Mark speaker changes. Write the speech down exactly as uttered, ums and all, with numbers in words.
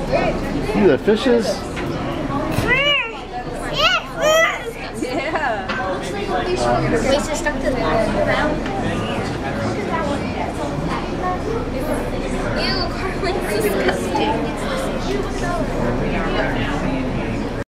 Speaker 1: See the fishes?
Speaker 2: Yeah. Wait, so stuck to the ground.